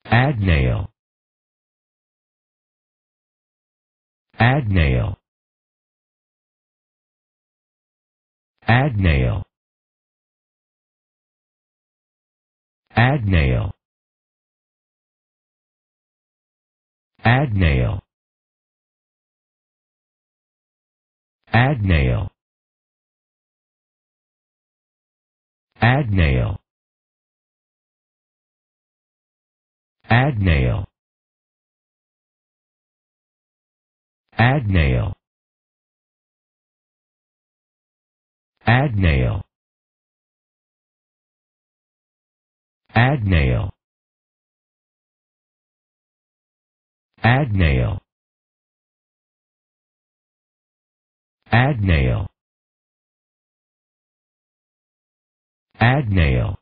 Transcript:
Add nail. Add nail. Add nail. Add nail. Add nail. Add nail. Add nail. Add nail. Add nail. Add nail. Add nail. Add nail. Add nail. Add nail.